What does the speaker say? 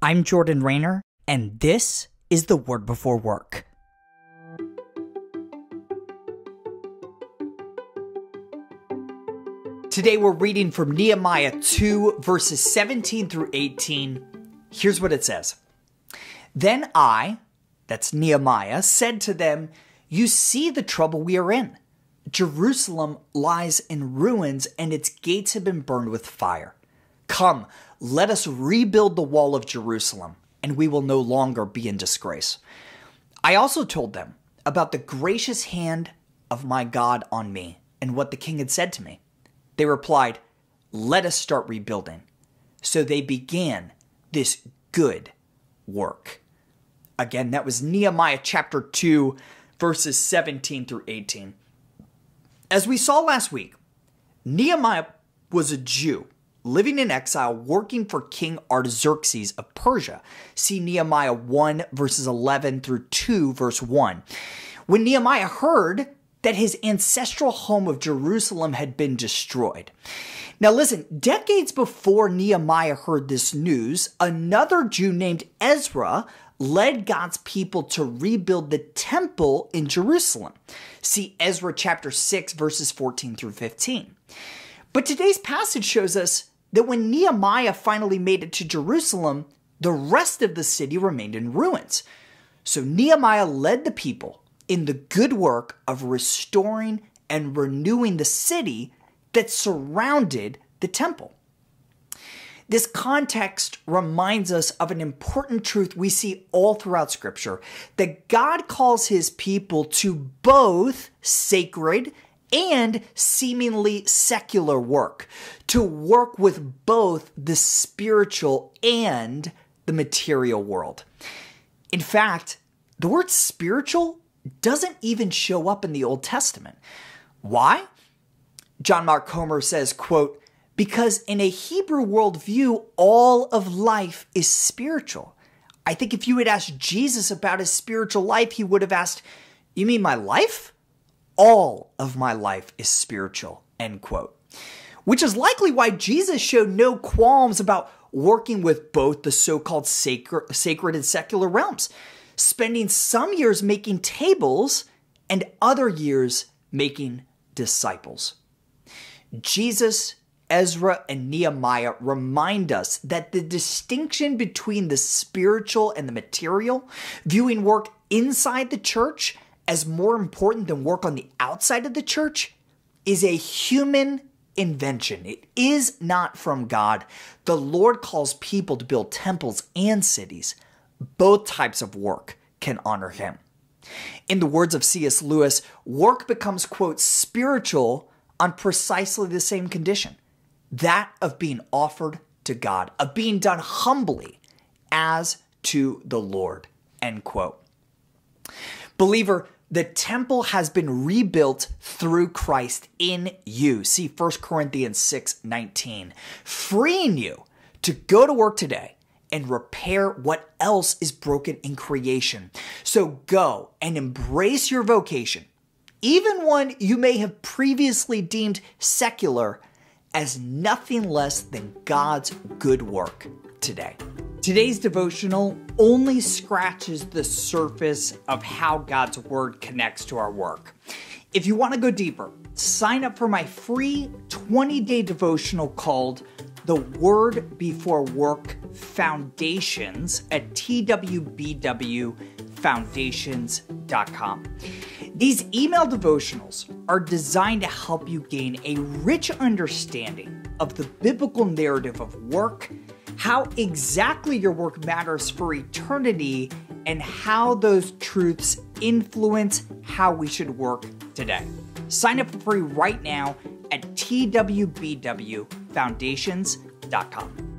I'm Jordan Raynor, and this is the Word Before Work. Today we're reading from Nehemiah 2, verses 17 through 18. Here's what it says. Then I, that's Nehemiah, said to them, "You see the trouble we are in. Jerusalem lies in ruins, and its gates have been burned with fire. Come, let us rebuild the wall of Jerusalem, and we will no longer be in disgrace." I also told them about the gracious hand of my God on me and what the king had said to me. They replied, "Let us start rebuilding." So they began this good work. Again, that was Nehemiah chapter 2, verses 17 through 18. As we saw last week, Nehemiah was a Jew living in exile, working for King Artaxerxes of Persia. See Nehemiah 1, verses 11 through 2, verse 1. When Nehemiah heard that his ancestral home of Jerusalem had been destroyed. Now listen, decades before Nehemiah heard this news, another Jew named Ezra led God's people to rebuild the temple in Jerusalem. See Ezra chapter 6, verses 14 through 15. But today's passage shows us that when Nehemiah finally made it to Jerusalem, the rest of the city remained in ruins. So Nehemiah led the people in the good work of restoring and renewing the city that surrounded the temple. This context reminds us of an important truth we see all throughout Scripture, that God calls his people to both sacred and seemingly secular work, to work with both the spiritual and the material world. In fact, the word spiritual doesn't even show up in the Old Testament. Why? John Mark Comer says, quote, "Because in a Hebrew worldview, all of life is spiritual. I think if you had asked Jesus about his spiritual life, he would have asked, 'You mean my life?' All of my life is spiritual," end quote. Which is likely why Jesus showed no qualms about working with both the so-called sacred and secular realms, spending some years making tables and other years making disciples. Jesus, Ezra, and Nehemiah remind us that the distinction between the spiritual and the material, viewing work inside the church as more important than work on the outside of the church, is a human invention. It is not from God. The Lord calls people to build temples and cities. Both types of work can honor him. In the words of C.S. Lewis, work becomes, quote, spiritual on precisely the same condition, that of being offered to God, of being done humbly as to the Lord, end quote. Believer, the temple has been rebuilt through Christ in you. See 1 Corinthians 6:19, freeing you to go to work today and repair what else is broken in creation. So go and embrace your vocation, even one you may have previously deemed secular, as nothing less than God's good work today. Today's devotional only scratches the surface of how God's word connects to our work. If you want to go deeper, sign up for my free 20-day devotional called The Word Before Work Foundations at twbwfoundations.com. These email devotionals are designed to help you gain a rich understanding of the biblical narrative of work, how exactly your work matters for eternity, and how those truths influence how we should work today. Sign up for free right now at twbwfoundations.com.